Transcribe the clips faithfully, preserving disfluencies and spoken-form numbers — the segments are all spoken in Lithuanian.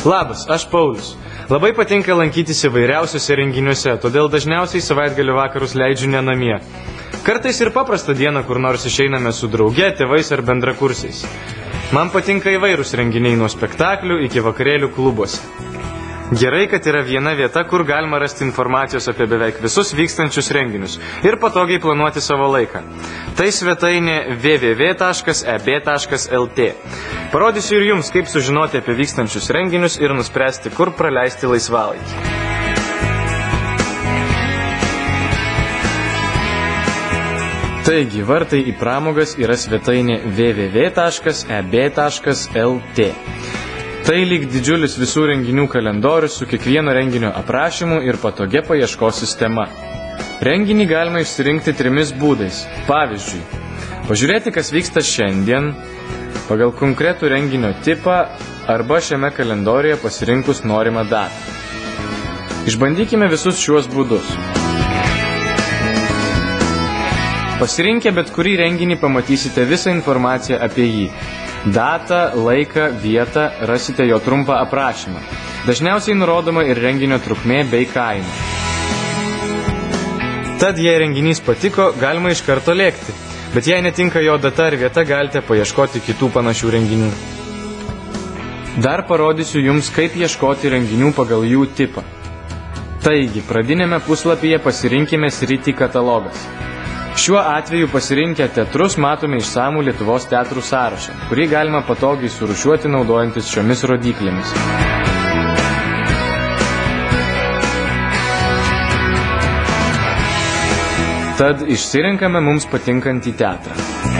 Labas, aš Paulius. Labai patinka lankytis įvairiausiuose renginiuose, todėl dažniausiai savaitgalių vakarus leidžiu ne namie. Kartais ir paprastą dieną kur nors išeiname su drauge, tėvais ar bendrakursiais. Man patinka įvairūs renginiai nuo spektaklių iki vakarėlių klubuose. Gerai, kad yra viena vieta, kur galima rasti informacijos apie beveik visus vykstančius renginius ir patogiai planuoti savo laiką. Tai svetainė w w w taškas e b taškas l t. Parodysiu ir jums, kaip sužinoti apie vykstančius renginius ir nuspręsti, kur praleisti laisvalaikį. Taigi, vartai į pramogas yra svetainė w w w taškas e b taškas l t. Tai lyg didžiulis visų renginių kalendorius su kiekvieno renginio aprašymu ir patogia paieškos sistema. Renginį galima išsirinkti trimis būdais. Pavyzdžiui, pažiūrėti, kas vyksta šiandien, pagal konkretų renginio tipą arba šiame kalendoriuje pasirinkus norimą datą. Išbandykime visus šiuos būdus. Pasirinkę bet kurį renginį pamatysite visą informaciją apie jį. Datą, laiką, vietą, rasite jo trumpą aprašymą. Dažniausiai nurodoma ir renginio trukmė bei kaina. Tad, jei renginys patiko, galima iš karto lėkti. Bet jei netinka jo data ar vieta, galite paieškoti kitų panašių renginių. Dar parodysiu jums, kaip ieškoti renginių pagal jų tipą. Taigi, pradinėme puslapyje pasirinkime sritį katalogas. Šiuo atveju pasirinkę teatrus matome išsamų Lietuvos teatrų sąrašą, kurį galima patogiai surūšiuoti naudojantis šiomis rodyklėmis. Tad išsirenkame mums patinkantį teatrą.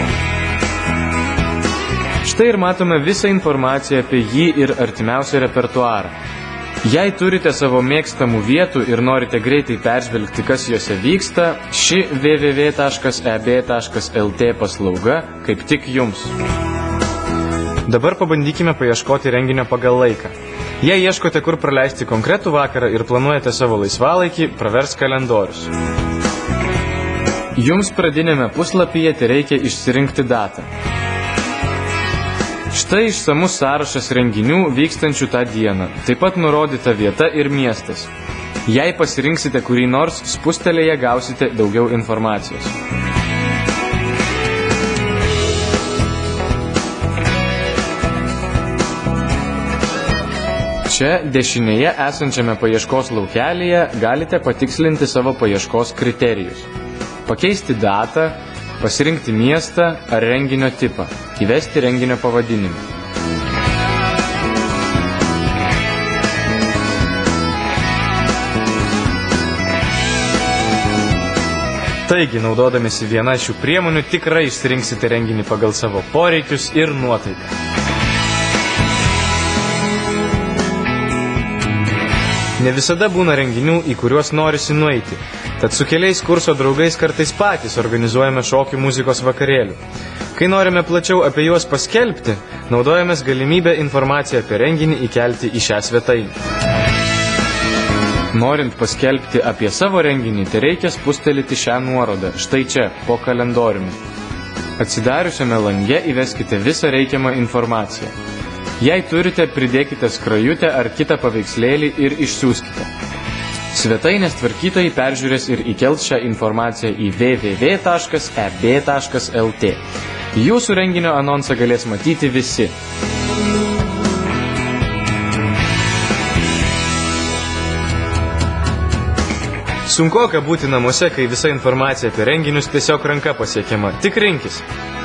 Štai ir matome visą informaciją apie jį ir artimiausią repertuarą. Jei turite savo mėgstamų vietų ir norite greitai peržvelgti, kas jose vyksta, ši w w w taškas e b taškas l t paslauga kaip tik jums. Dabar pabandykime paieškoti renginio pagal laiką. Jei ieškote, kur praleisti konkretų vakarą ir planuojate savo laisvalaikį, pravers kalendorius. Jums pradinėme puslapyje tereikia išsirinkti datą. Štai išsamus sąrašas renginių vykstančių tą dieną, taip pat nurodyta vieta ir miestas. Jei pasirinksite kurį nors, spustelėje gausite daugiau informacijos. Čia dešinėje esančiame paieškos laukelyje galite patikslinti savo paieškos kriterijus. Pakeisti datą, pasirinkti miestą ar renginio tipą, įvesti renginio pavadinimą. Taigi, naudodamėsi vieną šių priemonių, tikrai išsirinksite renginį pagal savo poreikius ir nuotaiką. Ne visada būna renginių, į kuriuos norisi nueiti. Tad su keliais kurso draugais kartais patys organizuojame šokių muzikos vakarėlių. Kai norime plačiau apie juos paskelbti, naudojamės galimybę informaciją apie renginį įkelti į šią svetainę. Norint paskelbti apie savo renginį, tai reikia spustelėti šią nuorodą, štai čia, po kalendoriumi. Atsidariusiame lange įveskite visą reikiamą informaciją. Jei turite, pridėkite skrajutę ar kitą paveikslėlį ir išsiųskite. Svetainės tvarkytojai peržiūrės ir įkels šią informaciją į w w w taškas e b taškas l t. Jūsų renginio anonsą galės matyti visi. Sunkoka būti namuose, kai visa informacija apie renginius tiesiog ranka pasiekiama. Tik rinkis.